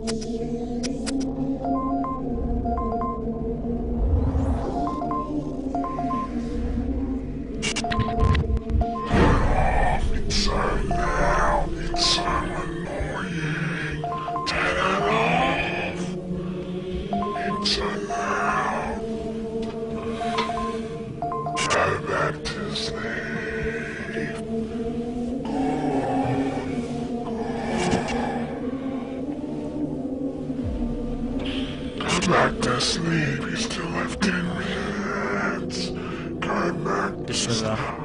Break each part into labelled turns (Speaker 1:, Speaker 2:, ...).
Speaker 1: It's so loud, it's so annoying. Turn it off. It's so loud. Go back to sleep. Go back to sleep, you still have 10 minutes. Go back to
Speaker 2: Bismillah.
Speaker 1: sleep.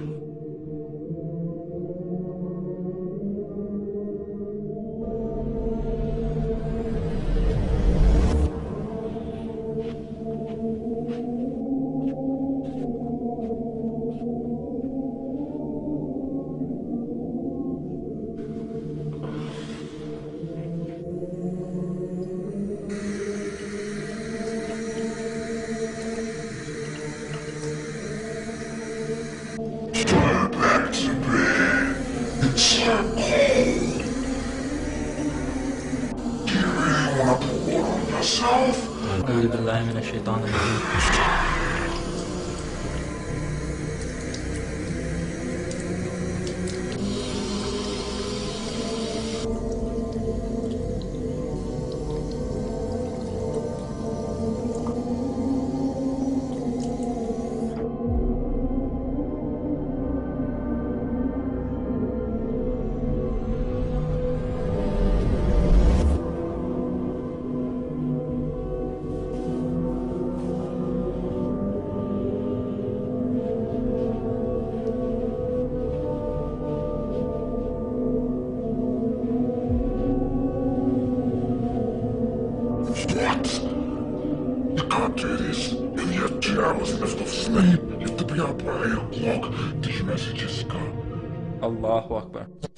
Speaker 1: Go back to bed. It's so cold. Do you really want to put water on yourself?
Speaker 2: أعوذ بالله من الشيطان الرجيم.
Speaker 1: What? You can't do this. You only have 2 hours left of sleep. You have to be up by 8 o'clock. Did you message Jessica?
Speaker 2: Allahu Akbar.